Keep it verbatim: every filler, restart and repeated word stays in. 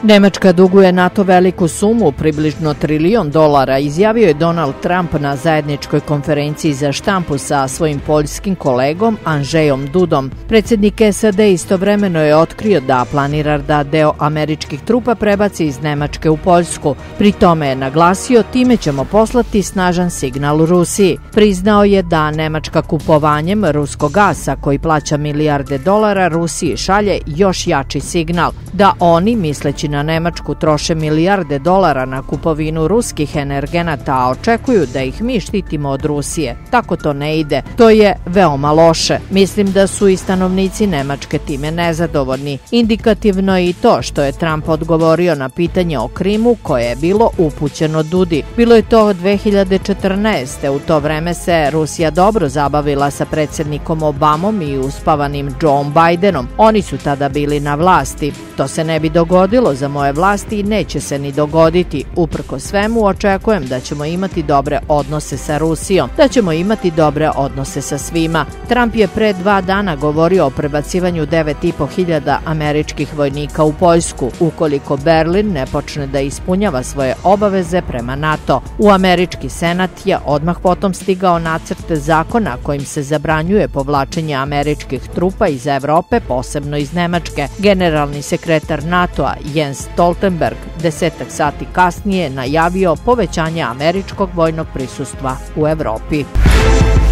Nemačka duguje NATO veliku sumu, približno trilion dolara, izjavio je Donald Trump na zajedničkoj konferenciji za štampu sa svojim poljskim kolegom Andrzejom Dudom. Predsjednik S A D istovremeno je otkrio da planira da deo američkih trupa prebaci iz Nemačke u Poljsku. Pri tome je naglasio, time ćemo poslati snažan signal Rusiji. Priznao je da Nemačka kupovanjem ruskog gasa, koji plaća milijarde dolara, Rusiji šalje još jači signal, da oni, misleći na Nemačku, troše milijarde dolara na kupovinu ruskih energenata, a očekuju da ih mi štitimo od Rusije. Tako to ne ide. To je veoma loše. Mislim da su i stanovnici Nemačke time nezadovoljni. Indikativno je i to što je Trump odgovorio na pitanje o Krimu koje je bilo upućeno Dudi. Bilo je to dve hiljade četrnaeste. U to vreme se Rusija dobro zabavila sa predsjednikom Obamom i uspavanim Joe Bidenom. Oni su tada bili na vlasti. To se ne bi dogodilo za moje vlasti i neće se ni dogoditi. Uprko svemu očekujem da ćemo imati dobre odnose sa Rusijom, da ćemo imati dobre odnose sa svima. Trump je pre dva dana govorio o prebacivanju devet i po hiljada američkih vojnika u Poljsku, ukoliko Berlin ne počne da ispunjava svoje obaveze prema NATO. U američki senat je odmah potom stigao nacrt zakona kojim se zabranjuje povlačenje američkih trupa iz Evrope, posebno iz Nemačke. Generalni sekretar NATO-a Jens Stoltenberg desetak sati kasnije najavio povećanje američkog vojnog prisustva u Evropi.